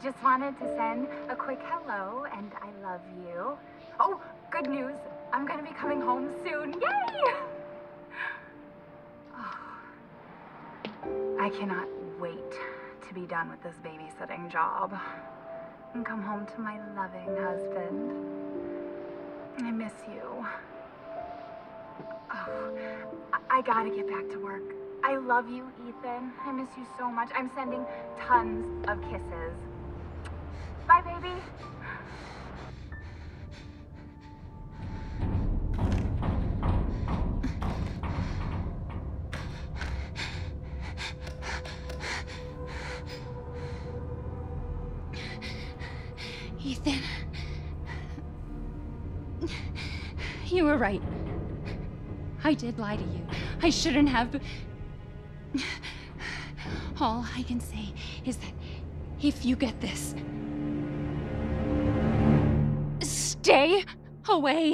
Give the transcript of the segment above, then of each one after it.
just wanted to send a quick hello and I love you. Oh, good news. I'm gonna be coming home soon. Yay! Oh, I cannot wait to be done with this babysitting job and come home to my loving husband. I miss you. Oh, I gotta get back to work. I love you, Ethan. I miss you so much. I'm sending tons of kisses. Bye, baby. Ethan. You were right. I did lie to you. I shouldn't have. All I can say is that if you get this, stay away.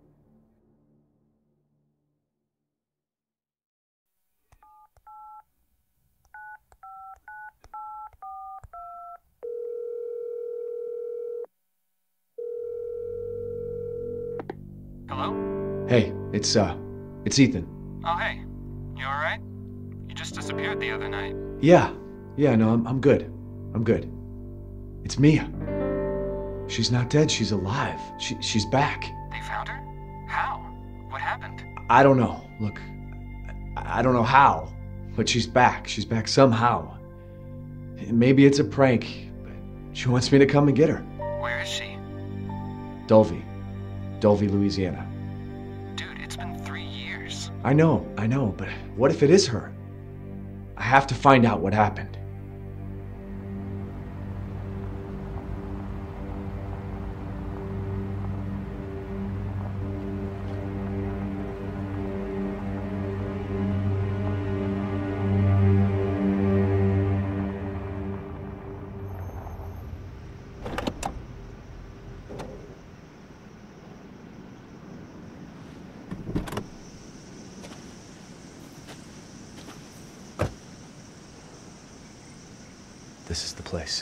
Hello? Hey, it's Ethan. Oh, hey. You alright? You just disappeared the other night. Yeah, no, I'm good. I'm good. It's Mia. She's not dead, she's alive. She's back. They found her? How? What happened? I don't know. Look, I don't know how, but she's back. She's back somehow. Maybe it's a prank, but she wants me to come and get her. Where is she? Dulvey, Louisiana. Dude, it's been 3 years. I know, but what if it is her? I have to find out what happened. This is the place.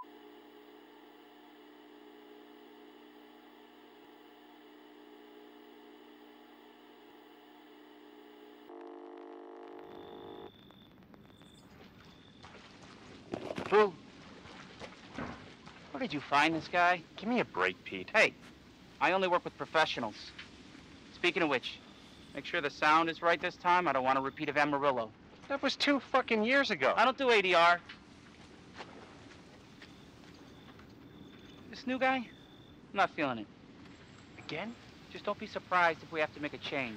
Boo. Where did you find this guy? Give me a break, Pete. Hey, I only work with professionals. Speaking of which, make sure the sound is right this time. I don't want a repeat of Amarillo. That was 2 fucking years ago. I don't do ADR. This new guy, I'm not feeling it. Again? Just don't be surprised if we have to make a change.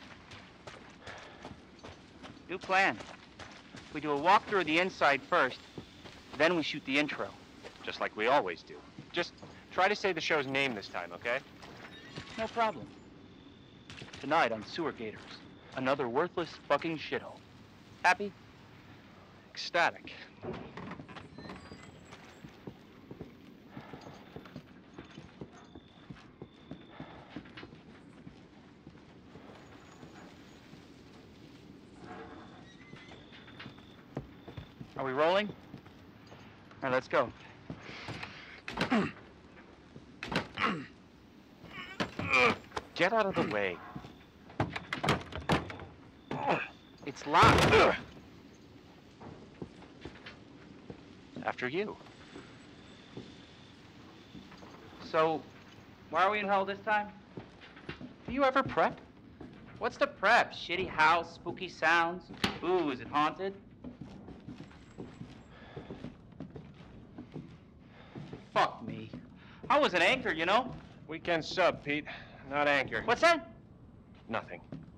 New plan. We do a walkthrough of the inside first, then we shoot the intro. Just like we always do. Just try to say the show's name this time, okay? No problem. Tonight on Sewer Gators, another worthless fucking shithole. Happy? Ecstatic. Are we rolling? All right, let's go. Get out of the way. It's locked. After you. So, why are we in hell this time? Do you ever prep? What's the prep? Shitty house, spooky sounds? Ooh, is it haunted? Fuck me. I was an anchor, you know? Weekend sub, Pete. Not anchor. What's that? Nothing.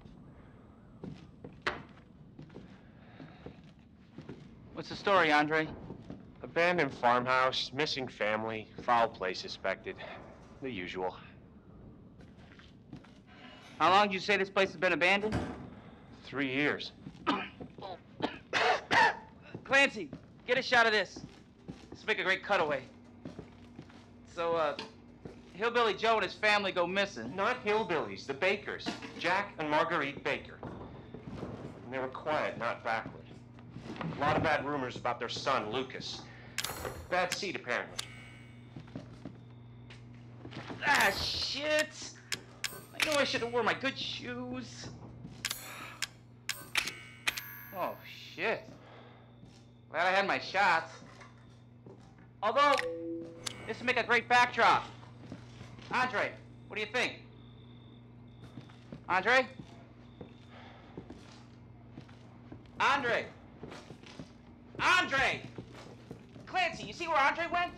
What's the story, Andre? Abandoned farmhouse, missing family, foul play suspected. The usual. How long did you say this place has been abandoned? 3 years. Clancy, get a shot of this. This will make a great cutaway. So, Hillbilly Joe and his family go missing. Not hillbillies, the Bakers. Jack and Marguerite Baker. And they were quiet, not backward. A lot of bad rumors about their son, Lucas. Bad seed, apparently. Ah, shit! I know I should have worn my good shoes. Oh, shit. Glad I had my shots. Although, this would make a great backdrop. Andre, what do you think? Andre? Andre! Andre! Clancy, you see where Andre went?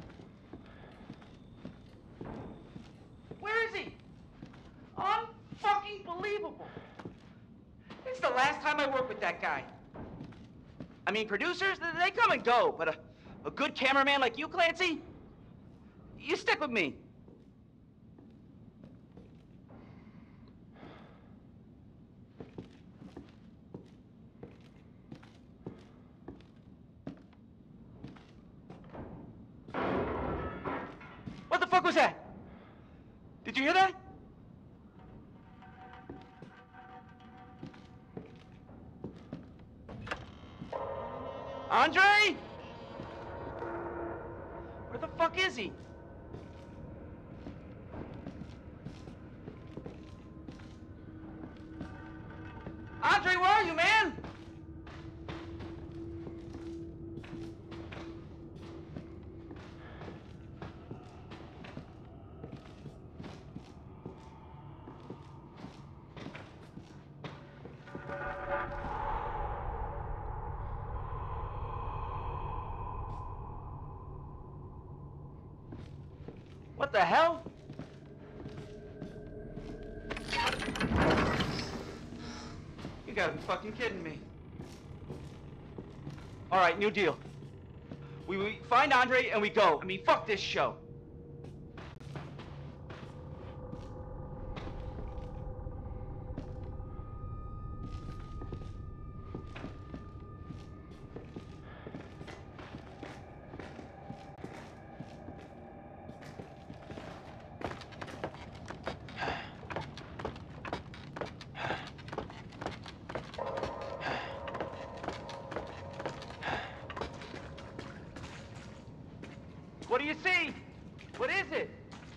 Where is he? Unfucking believable. It's the last time I work with that guy. I mean, producers, they come and go, but a good cameraman like you, Clancy, you stick with me. What the fuck was that? Did you hear that? Andre? Where the fuck is he? Andre, where are you, man? What the hell? You gotta be fucking kidding me. All right, new deal. We find Andre and we go. I mean, fuck this show. What do you see? What is it?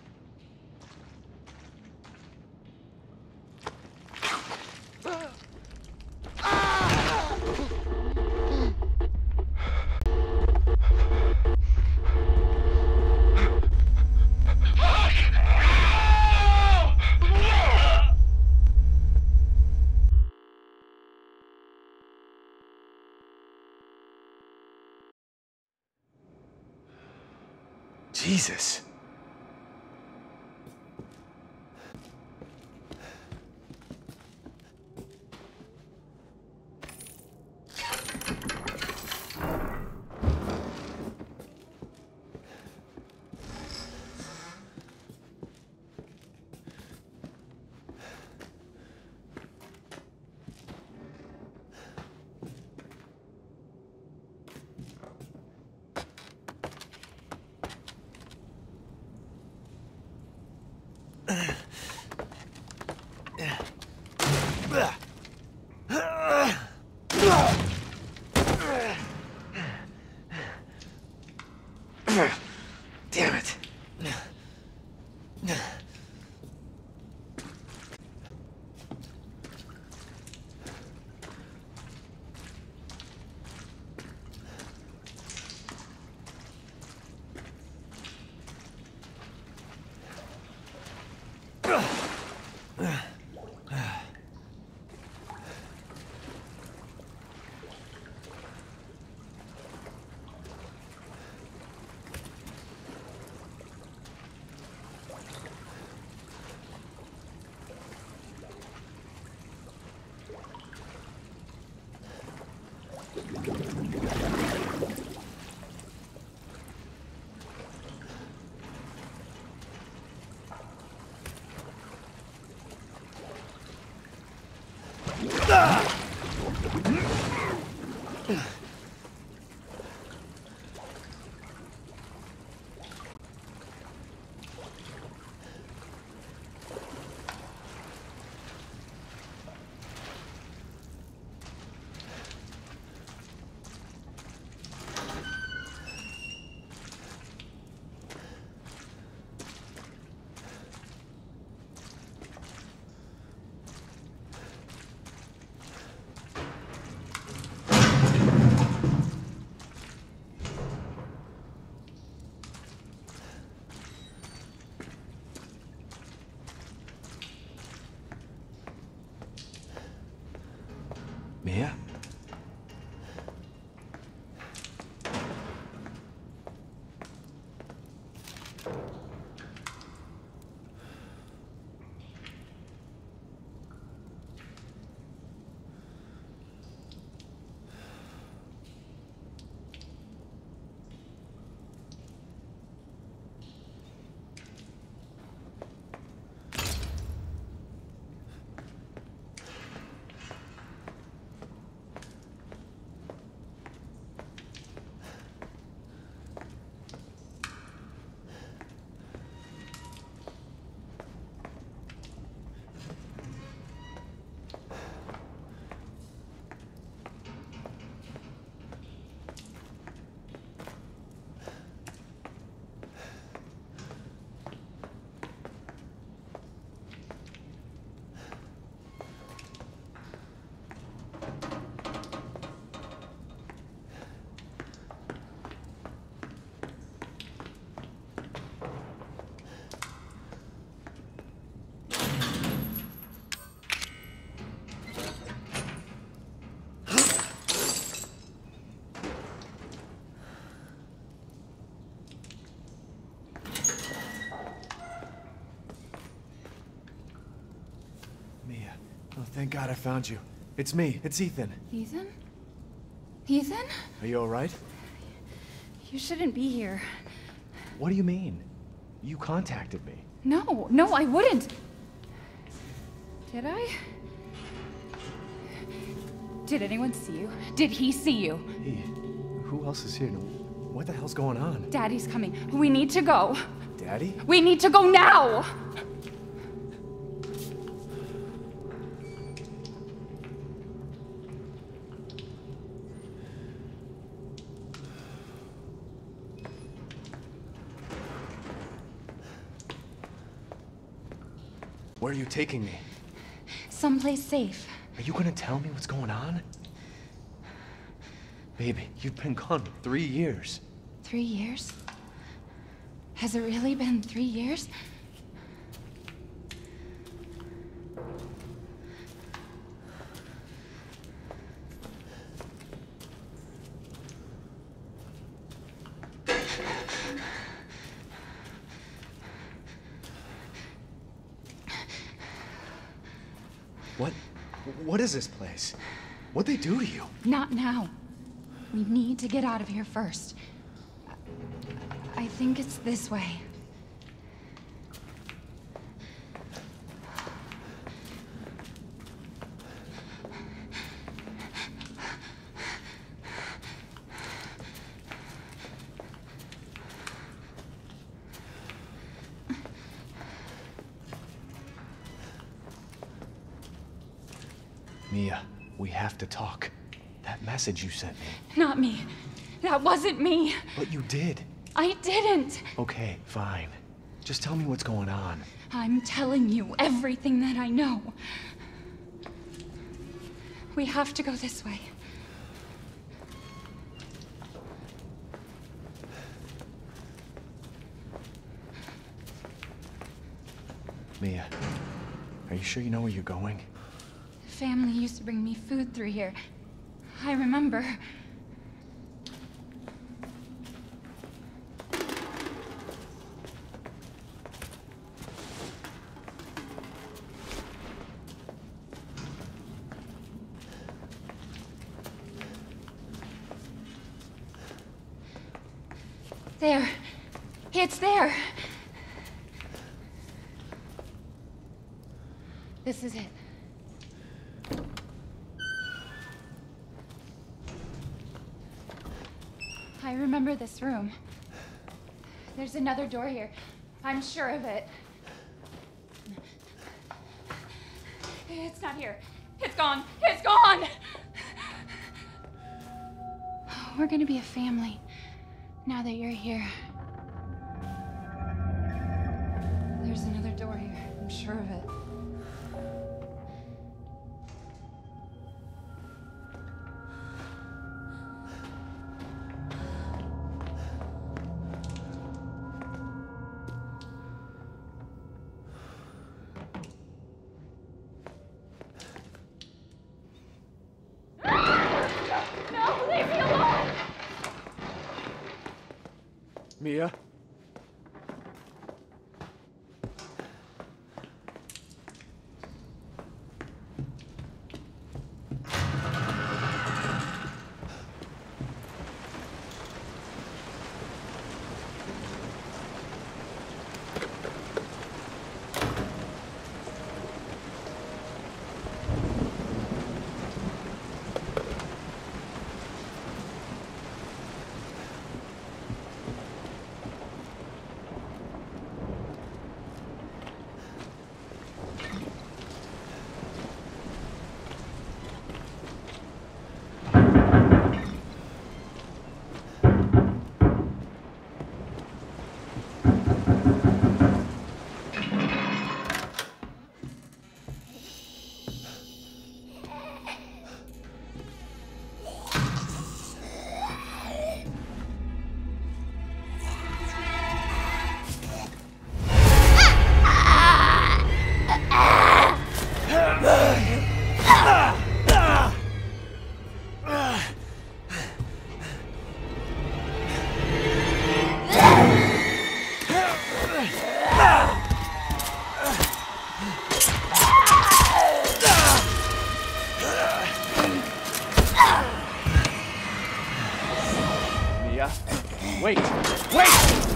Jesus. Damn it. Mia? Mia. Oh, thank God I found you. It's me. It's Ethan. Ethan? Ethan? Are you all right? You shouldn't be here. What do you mean? You contacted me. No, I wouldn't. Did I? Did anyone see you? Did he see you? Hey, who else is here? What the hell's going on? Daddy's coming. We need to go. Daddy? We need to go now! Where are you taking me? Someplace safe. Are you gonna tell me what's going on? Baby, you've been gone for 3 years. 3 years? Has it really been 3 years? What is this place? What'd they do to you? Not now. We need to get out of here first. I think it's this way. Mia, we have to talk. That message you sent me. Not me. That wasn't me. But you did. I didn't. Okay, fine. Just tell me what's going on. I'm telling you everything that I know. We have to go this way. Mia, are you sure you know where you're going? Family used to bring me food through here. I remember. There. It's there. This is it. I remember this room. There's another door here. I'm sure of it. It's not here. It's gone. It's gone! We're gonna be a family now that you're here. There's another door here. I'm sure of it. Mia? Wait! Wait!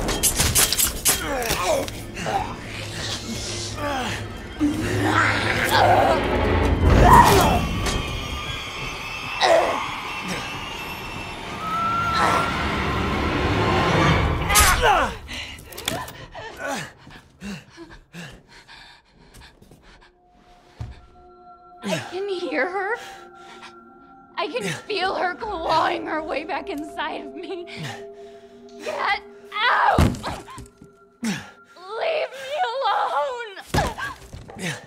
I can hear her. I can feel her clawing her way back inside of me. Get out! Leave me alone!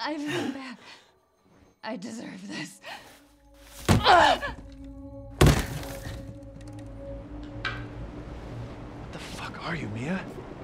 I feel bad. I deserve this. What the fuck are you, Mia?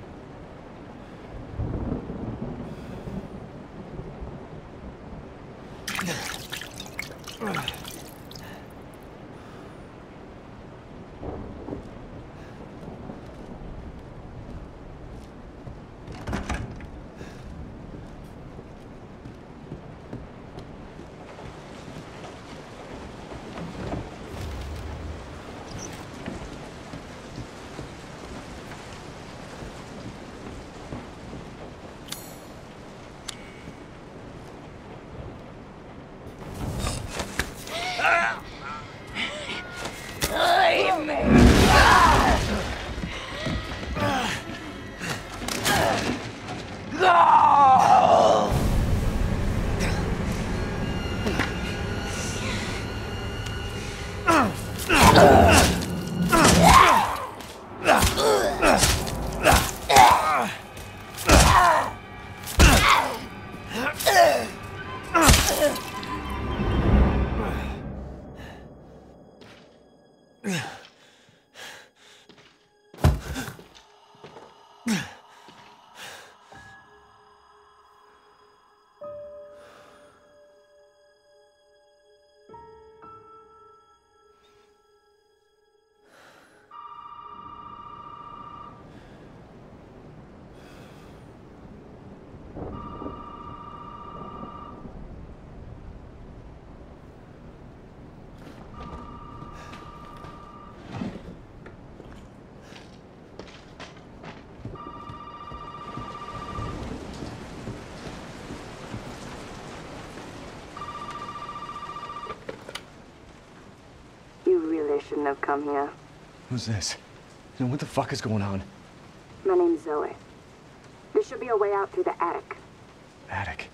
Shouldn't have come here. Who's this? And what the fuck is going on? My name's Zoe. There should be a way out through the attic. Attic.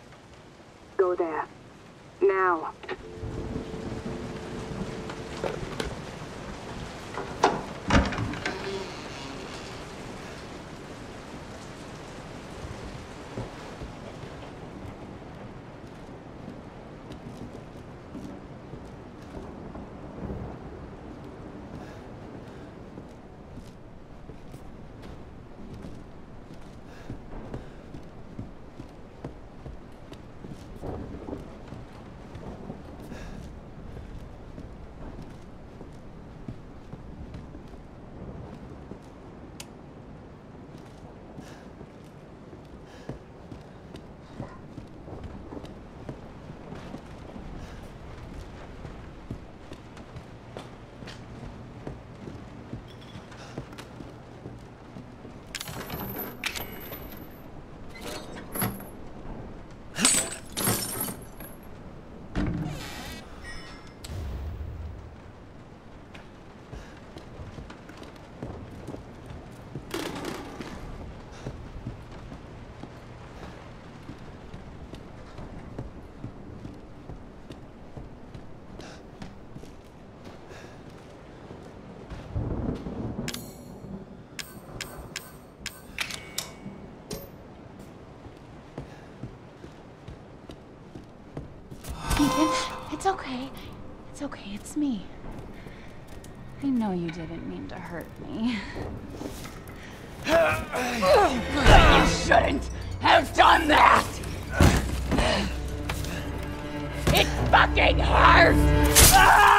Go there. Now. Ethan, it's okay. It's okay, it's me. I know you didn't mean to hurt me. You shouldn't have done that! It fucking hurts!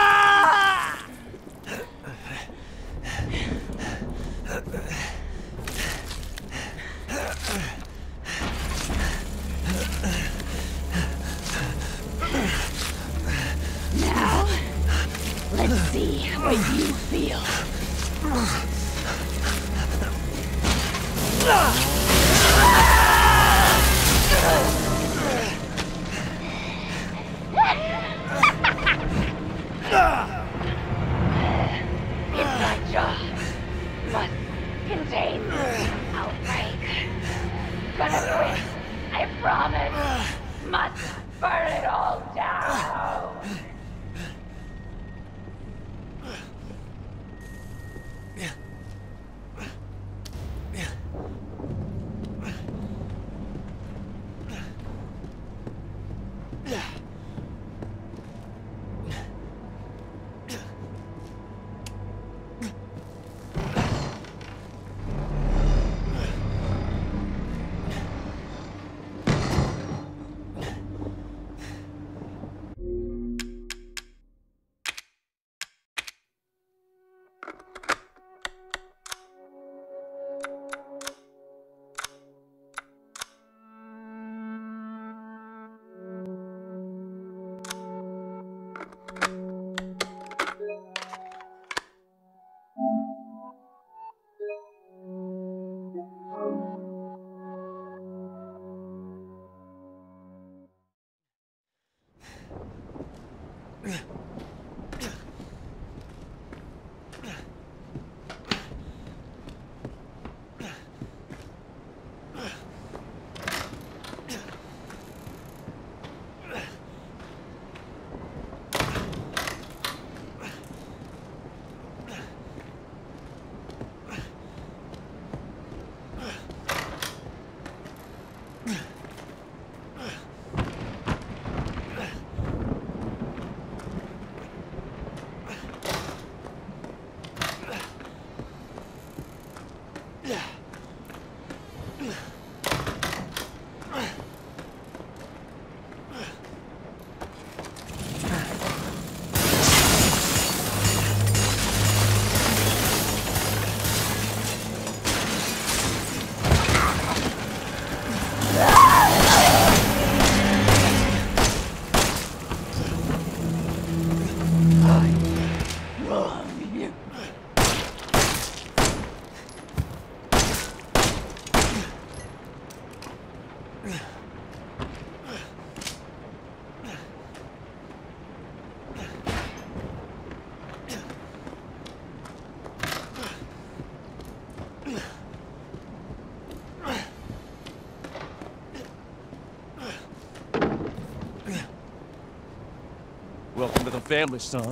Now, let's see what you feel. Inside jaw must contain outbreak. Gonna quit, I promise. Must burn it all down. Welcome to the family, son.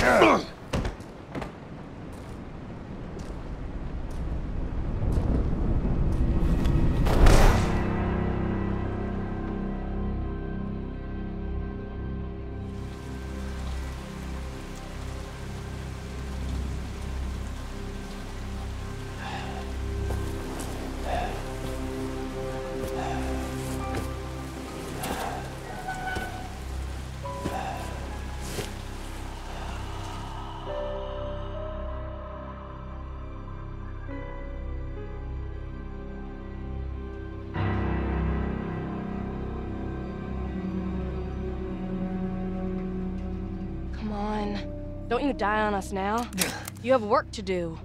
Come on. Don't you die on us now. You have work to do.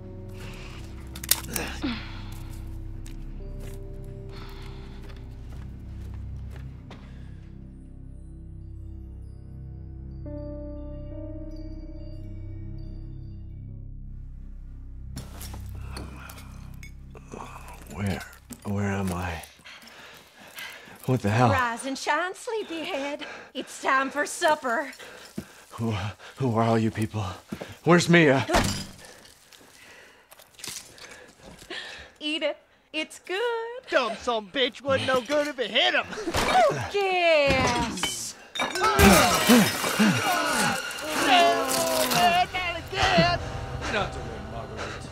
Where am I? What the hell? Rise and shine, sleepyhead. It's time for supper. Who are all you people? Where's Mia? Eat it. It's good. Dumb son bitch wasn't no good if it hit him. Yes. Get out the way, Marguerite.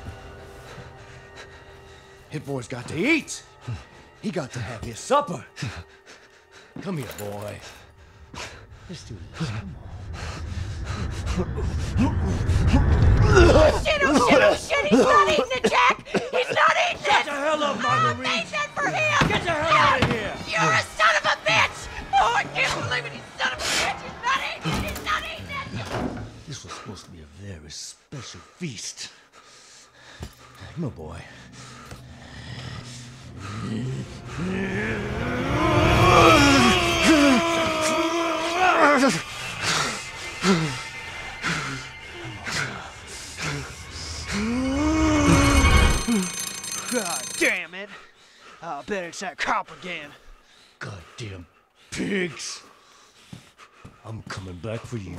Hit boy's got to eat. He got to have his supper. Come here, boy. Let's do this. Come Oh shit, oh shit, oh shit! He's not eating it, Jack! He's not eating it! Shut the hell up, Marguerite! I made that for him! Get the hell out of here! You're a son of a bitch! Oh, I can't believe it! He's son of a bitch! He's not eating it! He's not eating it! This was supposed to be a very special feast. Come on, boy. God damn it. I bet it's that cop again. Goddamn pigs! I'm coming back for you.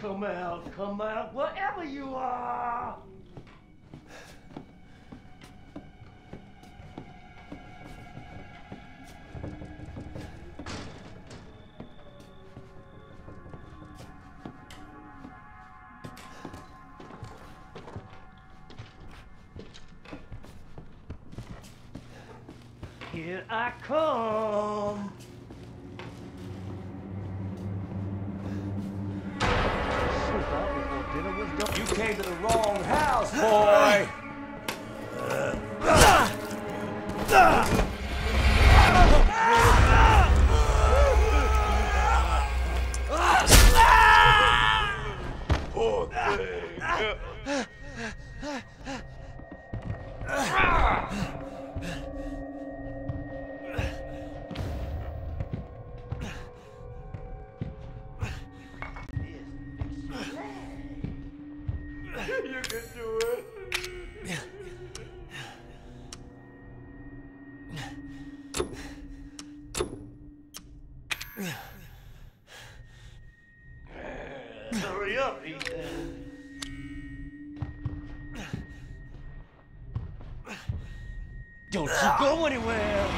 Come out, wherever you are! Here I come! You came to the wrong house, boy! Poor thing. You can do it. Hurry up, Ethan. Don't you go anywhere!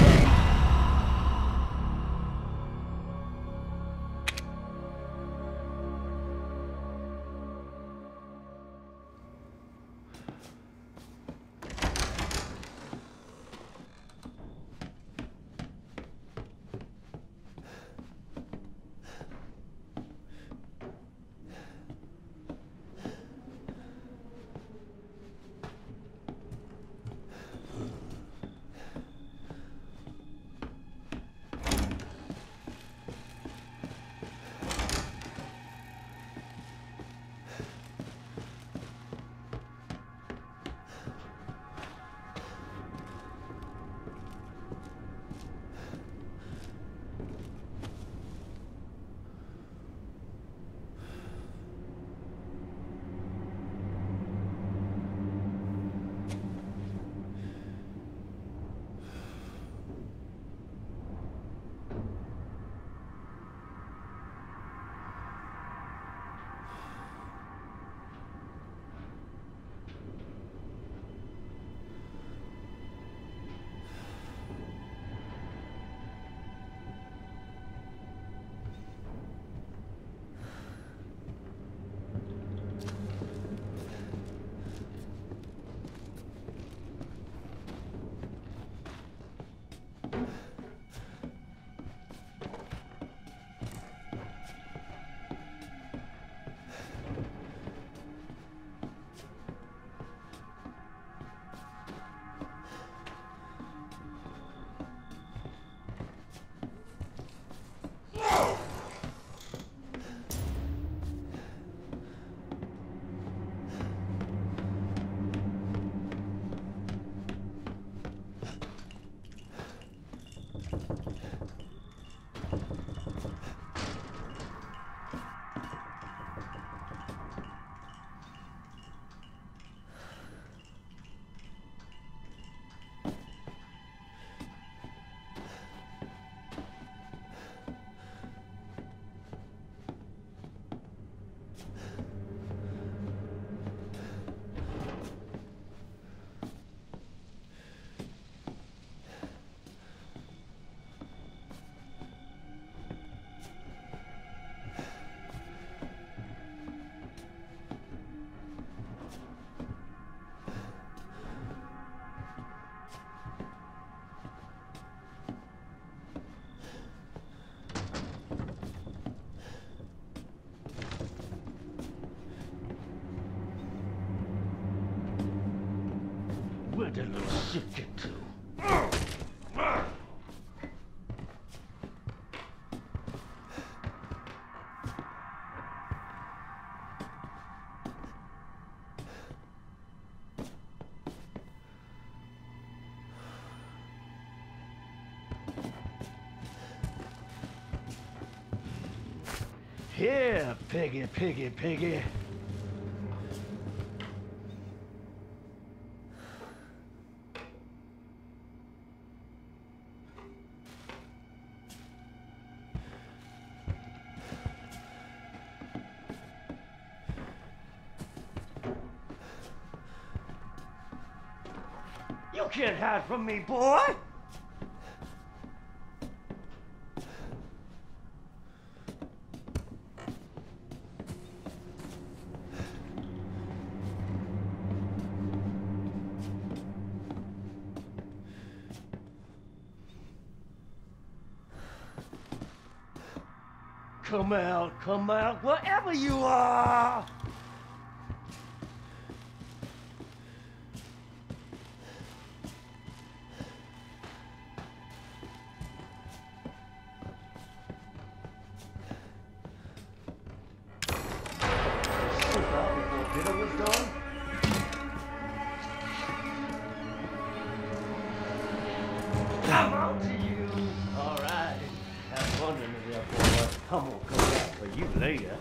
Where'd that little shit get to? Here, piggy, piggy, piggy. can't hide from me, boy. Come out, wherever you are! Dinner was done? I'm on to you! Alright. Have fun in there, boy. I'm gonna come back for you later.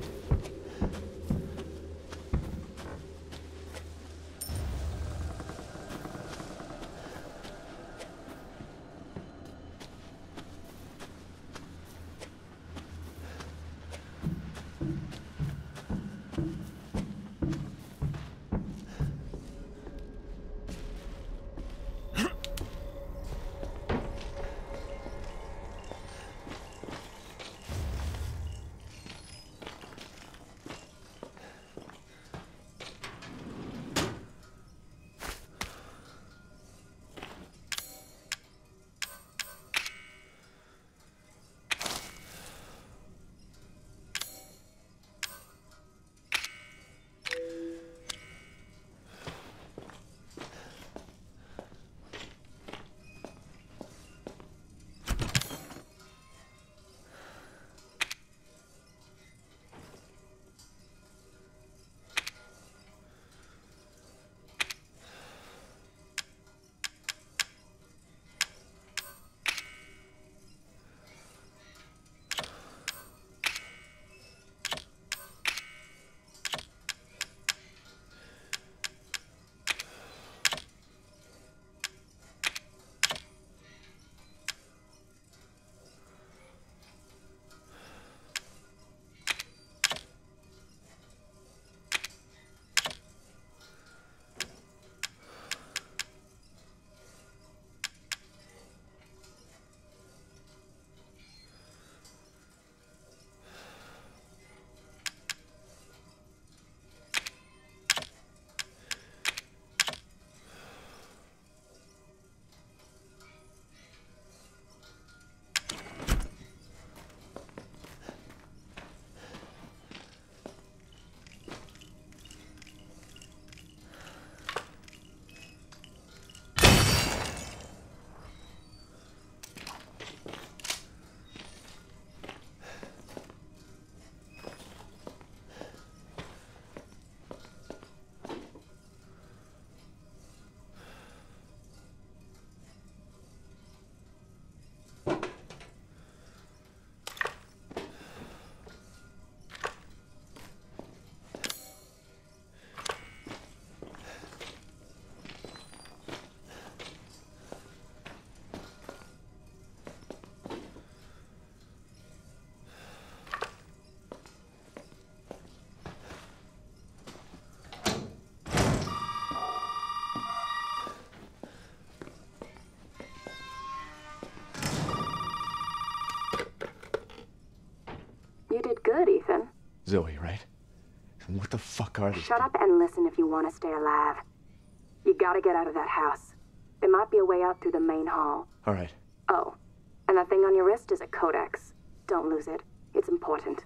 You did good, Ethan. Zoe, right? And what the fuck are these? Shut up and listen if you want to stay alive. You gotta get out of that house. There might be a way out through the main hall. All right. Oh, and that thing on your wrist is a codex. Don't lose it. It's important.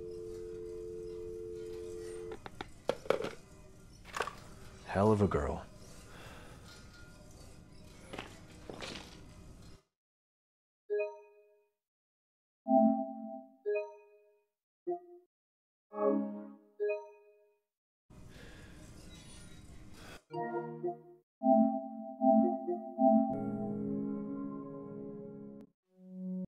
Hell of a girl.